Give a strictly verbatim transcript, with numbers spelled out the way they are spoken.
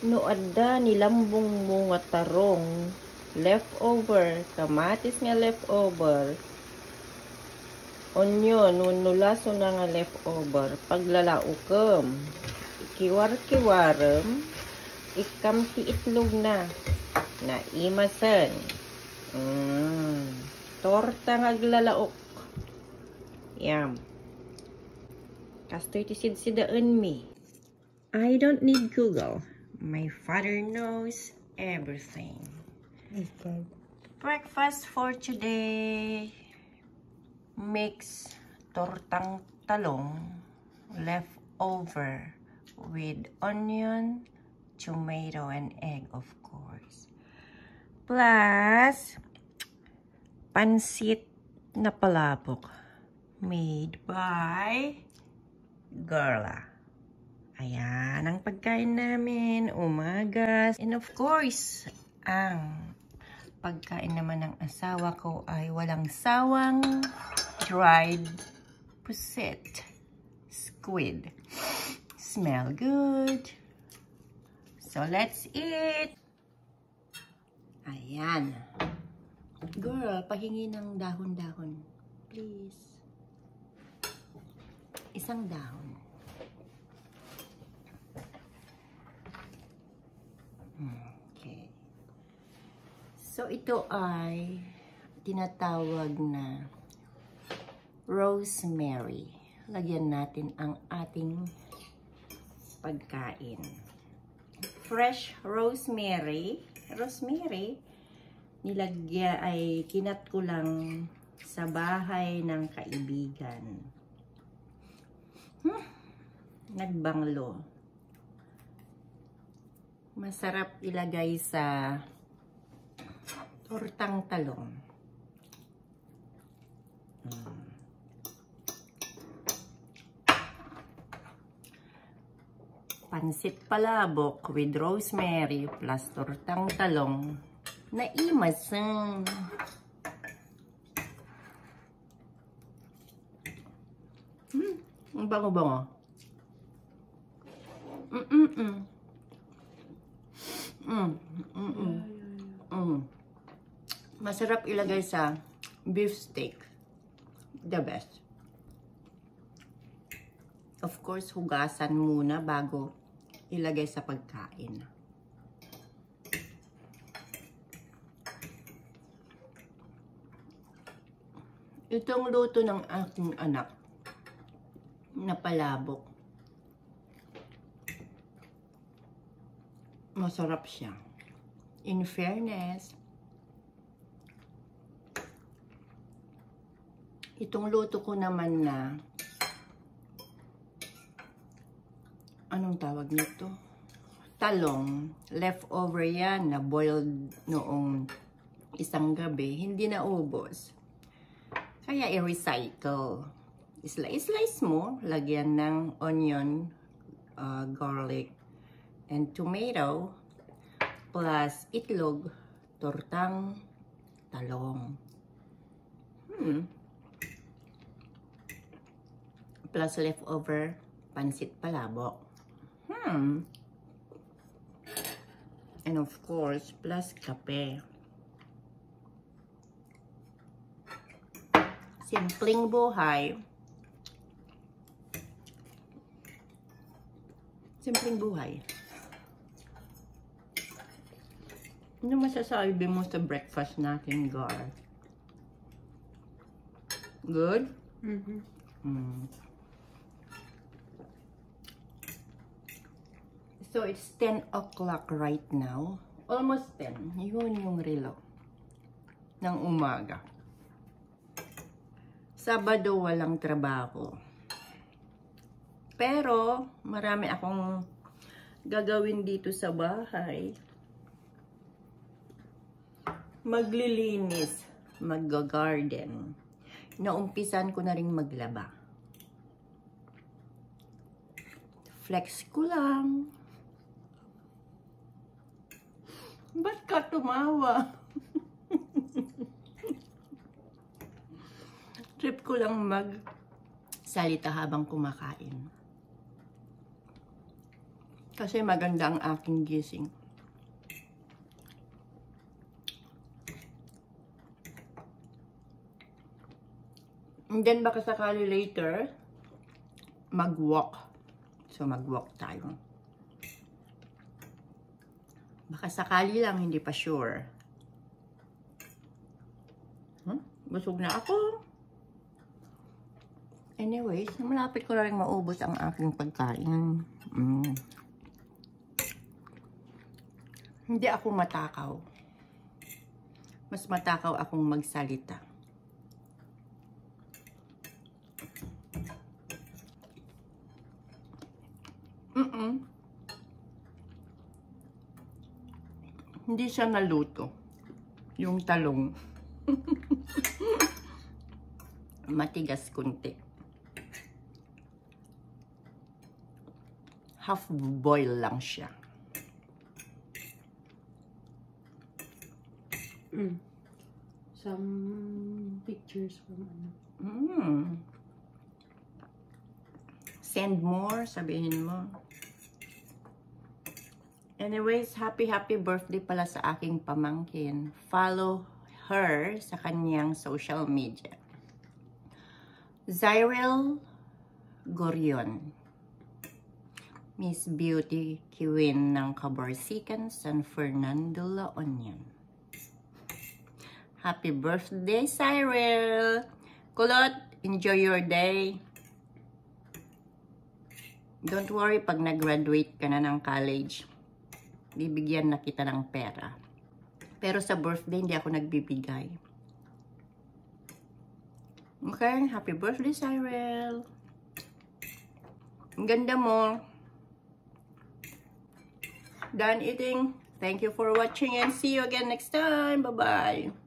No adda nilambong mo nga tarong leftover, kamatis nga leftover, onion no laso na nga leftover, paglalaukom, kiwar-kiwarem, ikamti itlog na, na imasan, mm, torta nga glalaok, yam, kastoy ti sidsidaan mi. I don't need Google. My father knows everything. Okay. Breakfast for today. Mix tortang talong leftover with onion, tomato, and egg, of course. Plus, pansit na palabok made by Girla. Ayan ang pagkain namin, umagas. And of course, ang pagkain naman ng asawa ko ay walang sawang dried pusit squid. Smell good. So let's eat. Ayan. Girl, pahingi ng dahon-dahon. Please. Isang dahon. Okay. So, ito ay tinatawag na rosemary. Lagyan natin ang ating pagkain. Fresh rosemary. Rosemary, nilagyan ay kinat ko lang sa bahay ng kaibigan. Hmm, nagbanglo. Masarap ilagay sa tortang talong. Hmm. Pansit palabok with rosemary plus tortang talong na imasang. Hmm, ang bango-bango. Mm-mm-mm. Mm, mm, mm, mm. Masarap ilagay sa beef steak. The best. Of course, hugasan muna bago ilagay sa pagkain. Itong luto ng aking anak na palabok. Masarap siya. In fairness, itong luto ko naman na, anong tawag nito? Talong. Leftover yan na boiled noong isang gabi. Hindi na ubos. Kaya i-recycle. Slice-slice mo. Lagyan ng onion, uh, garlic, and tomato, plus itlog, tortang talong. Hmm. Plus leftover pansit palabok. Hmm. And of course, plus kape. Simpleng buhay. Simpleng buhay. Ano masasabi mo sa breakfast natin, Gar? Good? Mm-hmm. Mm. So, it's ten o'clock right now. Almost ten. Yun yung relo ng umaga. Sabado walang trabaho. Pero, marami akong gagawin dito sa bahay. Maglilinis, mag-garden. Naumpisan ko na rin maglaba. Flex ko lang. Ba't ka tumawa? Trip ko lang mag-salita habang kumakain. Kasi maganda ang aking gising. And then baka sakali later, mag-walk. So mag-walk tayo. Baka sakali lang, hindi pa sure. Hmm? Busog na ako. Anyways, malapit ko na rin maubos ang aking pagkain. Mm. Hindi ako matakaw. Mas matakaw akong magsalita. Mm-mm. Hindi siya naluto. Yung talong. Matigas kunti. Half boil lang siya. Mm. Some pictures from ano. Mm. Send more, sabihin mo. Anyways, happy happy birthday pala sa aking pamangkin. Follow her sa kanyang social media. Zyrel Gorion. Miss Beauty Queen ng Caborsican, San Fernando, La Union. Happy birthday, Zyrel! Kulot, enjoy your day. Don't worry, pag nag-graduate ka na ng college, bibigyan na kita ng pera. Pero sa birthday, hindi ako nagbibigay. Okay, happy birthday, Zyrel. Ang ganda mo. Done eating. Thank you for watching and see you again next time. Bye-bye.